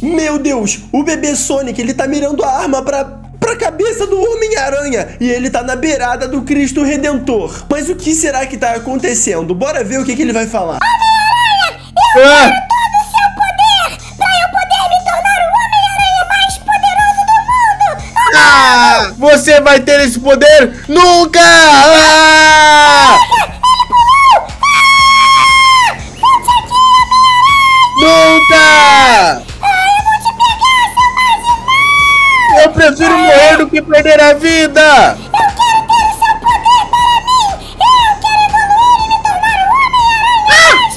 Meu Deus, o bebê Sonic, ele tá mirando a arma pra cabeça do Homem-Aranha e ele tá na beirada do Cristo Redentor. Mas o que será que tá acontecendo? Bora ver o que ele vai falar. Homem-Aranha, eu quero todo o seu poder pra eu poder me tornar o Homem-Aranha mais poderoso do mundo. Ah, você vai ter esse poder nunca! Ah! Nunca! Eu vou te pegar, seu mais irmão. Eu prefiro morrer do que perder a vida! Eu quero ter o seu poder para mim. Eu quero evoluir e me tornar o Homem-Aranha mais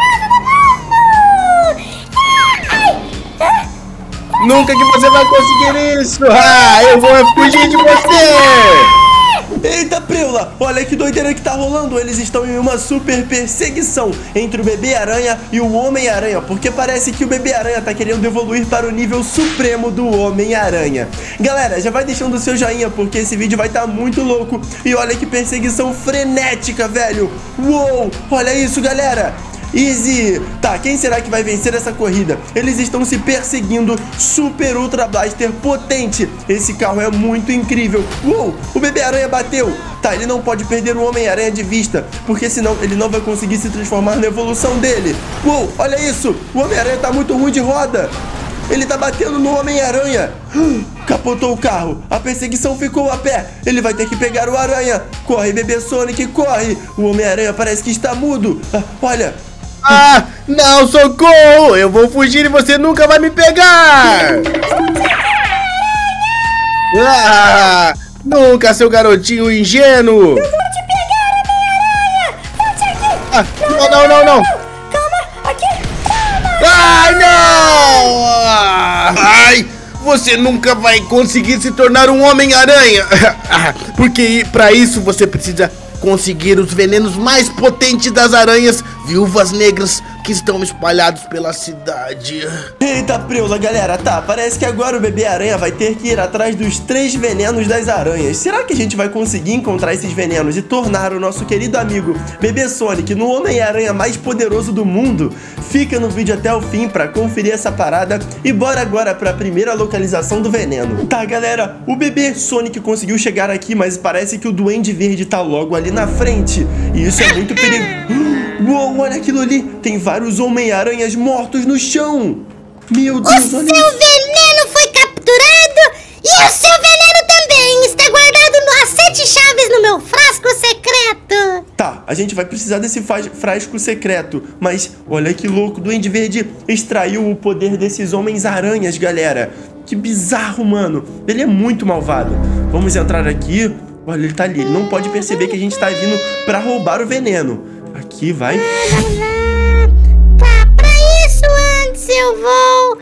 poderoso do mundo. Nunca que você vai conseguir isso! Ah, eu vou fugir de você! Eita, Preula, olha que doideira que tá rolando. Eles estão em uma super perseguição entre o bebê aranha e o Homem-Aranha, porque parece que o bebê aranha tá querendo evoluir para o nível supremo do Homem-Aranha. Galera, já vai deixando o seu joinha, porque esse vídeo vai estar muito louco. E olha que perseguição frenética, velho. Uou, olha isso, galera. Easy! Tá, quem será que vai vencer essa corrida? Eles estão se perseguindo. Super Ultra Blaster potente. Esse carro é muito incrível. Uou! O bebê-aranha bateu. Tá, ele não pode perder o Homem-Aranha de vista, porque senão ele não vai conseguir se transformar na evolução dele. Uou! Olha isso! O Homem-Aranha tá muito ruim de roda. Ele tá batendo no Homem-Aranha. Capotou o carro. A perseguição ficou a pé. Ele vai ter que pegar o Aranha. Corre, bebê Sonic, corre. O Homem-Aranha parece que está mudo. Olha... Ah, não, socorro! Eu vou fugir e você nunca vai me pegar! Ah, nunca, seu garotinho ingênuo! Eu vou te pegar, Homem-Aranha! Volte aqui! Ah, não! Calma, aqui! Calma! Ai, não! Ai, você nunca vai conseguir se tornar um Homem-Aranha! Porque pra isso você precisa conseguir os venenos mais potentes das aranhas viúvas negras que estão espalhados pela cidade. Eita, Preula, galera, tá, parece que agora o bebê aranha vai ter que ir atrás dos 3 venenos das aranhas. Será que a gente vai conseguir encontrar esses venenos e tornar o nosso querido amigo bebê Sonic no Homem-Aranha mais poderoso do mundo? Fica no vídeo até o fim pra conferir essa parada e bora agora pra primeira localização do veneno. Tá, galera, o bebê Sonic conseguiu chegar aqui, mas parece que o Duende Verde tá logo ali na frente e isso é muito perigoso. Uou, olha aquilo ali, tem vários Homem-Aranhas mortos no chão. Meu Deus, O seu veneno foi capturado e o seu veneno também está guardado às 7 chaves no meu frasco secreto. Tá, a gente vai precisar desse frasco secreto, mas olha que louco, o Duende Verde extraiu o poder desses Homens-Aranhas, galera. Que bizarro, mano. Ele é muito malvado. Vamos entrar aqui. Olha, ele tá ali, ele não pode perceber que a gente tá vindo pra roubar o veneno. Aqui, vai. Tá, pra isso antes eu vou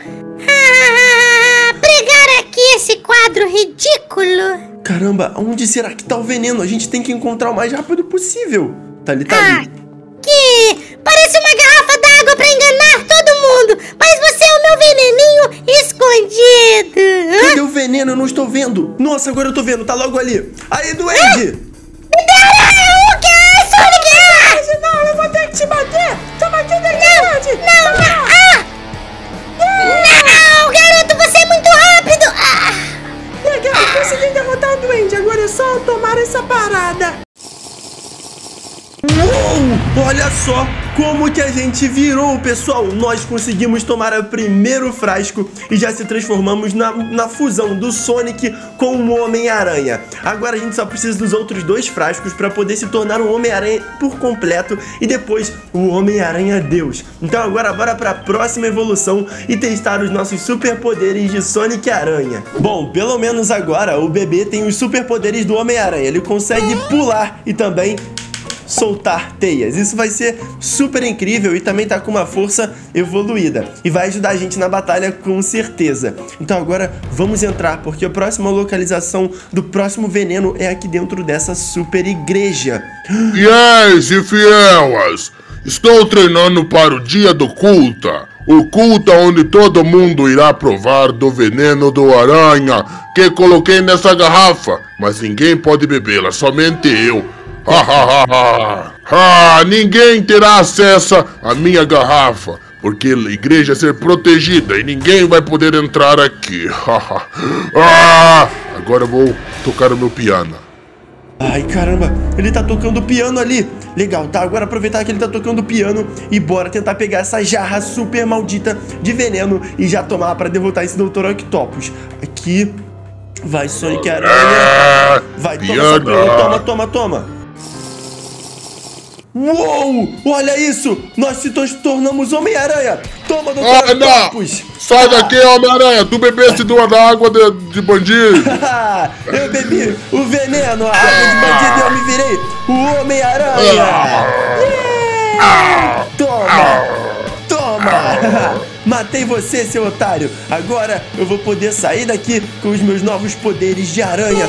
pregar aqui esse quadro ridículo. Caramba, onde será que tá o veneno? A gente tem que encontrar o mais rápido possível. Tá ali, tá ali. Que parece uma garrafa d'água pra enganar todo mundo, mas você é o meu veneninho escondido. Cadê o veneno? Eu não estou vendo. Nossa, agora eu tô vendo, tá logo ali. Aí, Duende! O que é, Sonic? Não, eu vou ter que te bater! Toma aqui, Duende! Não, garoto, você é muito rápido! Legal, consegui derrotar o Duende, agora é só tomar essa parada! Uou! Olha só como que a gente virou, pessoal. Nós conseguimos tomar o primeiro frasco e já se transformamos na fusão do Sonic com o Homem-Aranha. Agora a gente só precisa dos outros 2 frascos para poder se tornar o Homem-Aranha por completo e depois o Homem-Aranha Deus. Então agora bora para a próxima evolução e testar os nossos superpoderes de Sonic Aranha. Bom, pelo menos agora o bebê tem os superpoderes do Homem-Aranha. Ele consegue pular e também soltar teias. Isso vai ser super incrível e também tá com uma força evoluída e vai ajudar a gente na batalha com certeza. Então agora vamos entrar, porque a próxima localização do próximo veneno é aqui dentro dessa super igreja. Fiéis e fielas, estou treinando para o dia do culto. O culto onde todo mundo irá provar do veneno do aranha que coloquei nessa garrafa, mas ninguém pode bebê-la, somente eu. Ninguém terá acesso à minha garrafa, porque a igreja é ser protegida e ninguém vai poder entrar aqui. Agora eu vou tocar o meu piano. Ai, caramba, ele tá tocando piano ali. Legal, tá? Agora aproveitar que ele tá tocando piano e bora tentar pegar essa jarra super maldita de veneno e já tomar pra derrotar esse Dr. Octopus. Aqui, vai, Sonic Aranha. Vai, toma. Uou, olha isso, nós se tornamos Homem-Aranha. Toma, Dr. Octopus. Sai daqui, Homem-Aranha, tu bebeste da água de bandido. Eu bebi o veneno, a água de bandido e eu me virei o Homem-Aranha. Toma. Matei você, seu otário. Agora eu vou poder sair daqui com os meus novos poderes de aranha.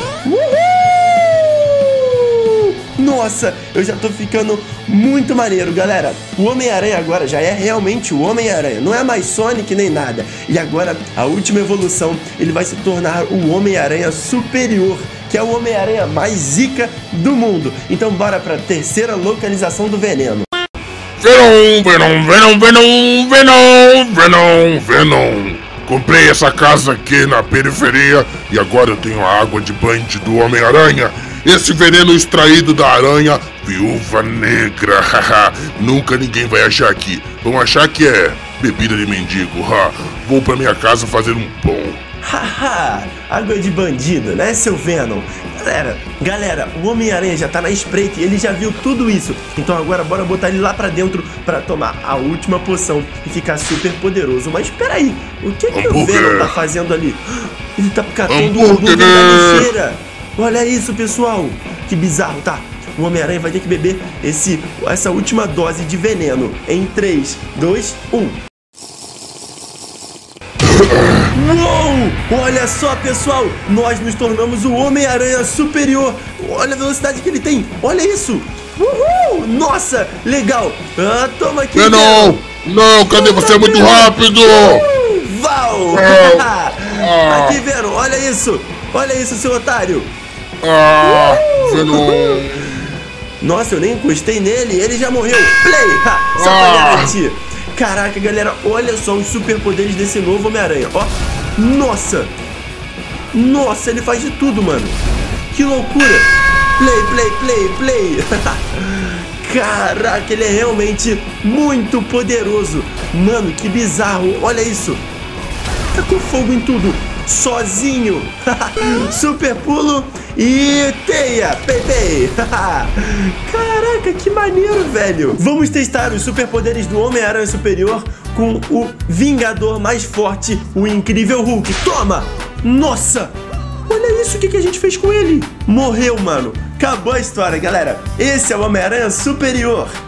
Nossa, eu já tô ficando muito maneiro, galera. O Homem-Aranha agora já é realmente o Homem-Aranha, não é mais Sonic nem nada. E agora, a última evolução, ele vai se tornar o Homem-Aranha superior, que é o Homem-Aranha mais zica do mundo. Então bora pra terceira localização do veneno. Venom. Comprei essa casa aqui na periferia e agora eu tenho a água de banho do Homem-Aranha. Esse veneno extraído da aranha Viúva Negra. Nunca ninguém vai achar aqui. Vão achar que é bebida de mendigo. Vou pra minha casa fazer um pão. Água de bandido, né, seu Venom? Galera, o Homem-Aranha já tá na espreita e ele já viu tudo isso. Então agora bora botar ele lá pra dentro pra tomar a última poção e ficar super poderoso. Mas peraí, o que o Venom tá fazendo ali? Ele tá catando o hambúrguer da lixeira. Olha isso, pessoal. Que bizarro, tá? O Homem-Aranha vai ter que beber essa última dose de veneno. Em 3, 2, 1. Uou! Olha só, pessoal. Nós nos tornamos o Homem-Aranha superior. Olha a velocidade que ele tem. Olha isso. Uhul! Nossa, legal. Toma aqui. Não, cadê você? É muito rápido. Val! Aqui, Venom. Olha isso, seu otário. Venom. Nossa, eu nem encostei nele, ele já morreu. Play! Só pra garantir. Caraca, galera, olha só os superpoderes desse novo Homem-Aranha. Ó, nossa, ele faz de tudo, mano. Que loucura. Play. Caraca, ele é realmente muito poderoso. Mano, que bizarro, olha isso. Tá com fogo em tudo. Sozinho. Super pulo e teia. Pepe. Caraca, que maneiro, velho. Vamos testar os superpoderes do Homem-Aranha Superior com o Vingador mais forte, o Incrível Hulk. Toma. Nossa, olha isso, o que a gente fez com ele? Morreu, mano. Acabou a história, galera. Esse é o Homem-Aranha Superior.